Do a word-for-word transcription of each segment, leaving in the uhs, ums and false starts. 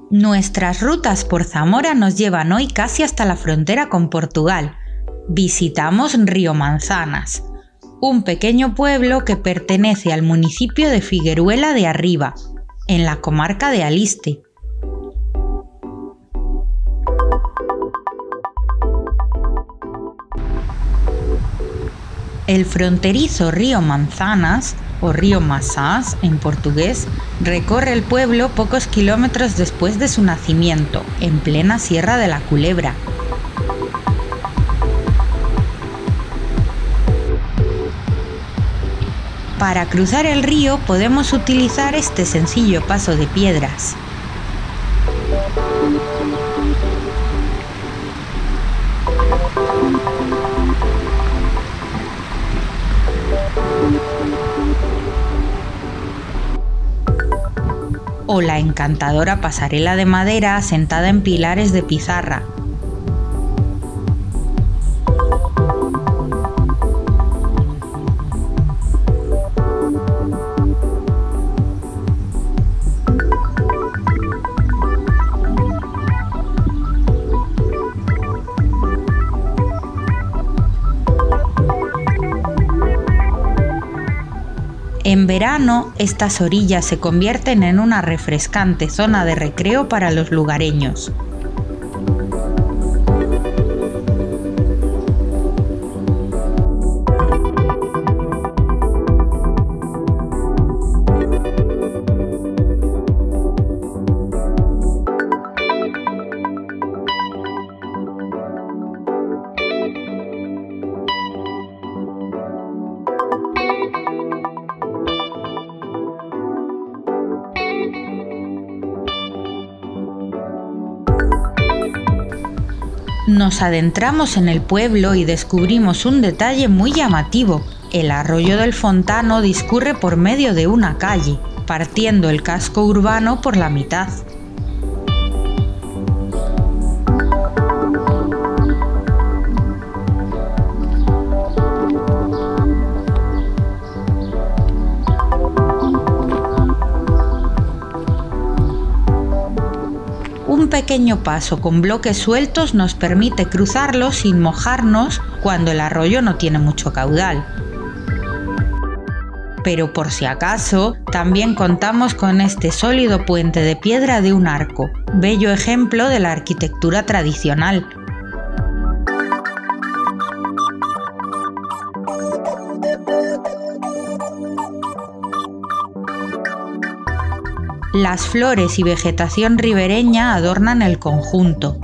Nuestras rutas por Zamora nos llevan hoy casi hasta la frontera con Portugal. Visitamos Río Manzanas, un pequeño pueblo que pertenece al municipio de Figueruela de Arriba, en la comarca de Aliste. El fronterizo río Manzanas, o río Maçãs en portugués, recorre el pueblo pocos kilómetros después de su nacimiento, en plena Sierra de la Culebra. Para cruzar el río podemos utilizar este sencillo paso de piedras. O la encantadora pasarela de madera asentada en pilares de pizarra. En verano, estas orillas se convierten en una refrescante zona de recreo para los lugareños. Nos adentramos en el pueblo y descubrimos un detalle muy llamativo. El arroyo del Fontano discurre por medio de una calle, partiendo el casco urbano por la mitad. Un pequeño paso con bloques sueltos nos permite cruzarlo sin mojarnos cuando el arroyo no tiene mucho caudal. Pero por si acaso, también contamos con este sólido puente de piedra de un arco, bello ejemplo de la arquitectura tradicional. Las flores y vegetación ribereña adornan el conjunto.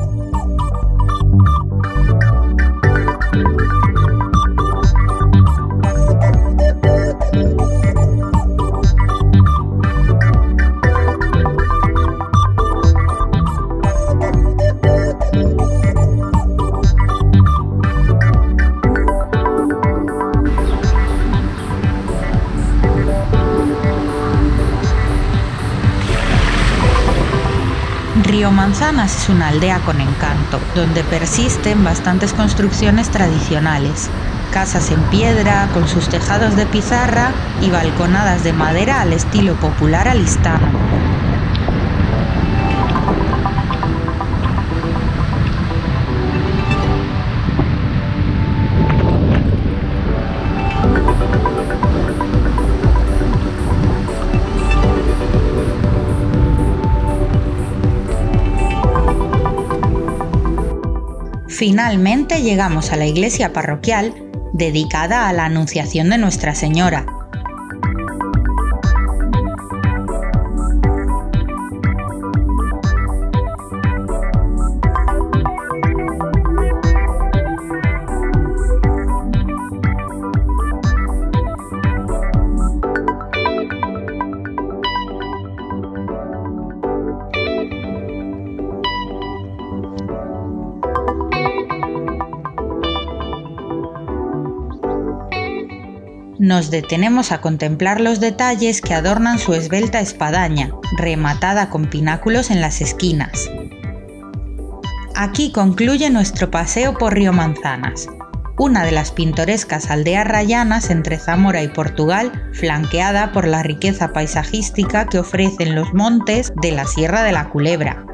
Río Manzanas es una aldea con encanto, donde persisten bastantes construcciones tradicionales, casas en piedra con sus tejados de pizarra y balconadas de madera al estilo popular alistano. Finalmente llegamos a la iglesia parroquial dedicada a la Anunciación de Nuestra Señora. Nos detenemos a contemplar los detalles que adornan su esbelta espadaña, rematada con pináculos en las esquinas. Aquí concluye nuestro paseo por Río Manzanas, una de las pintorescas aldeas rayanas entre Zamora y Portugal, flanqueada por la riqueza paisajística que ofrecen los montes de la Sierra de la Culebra.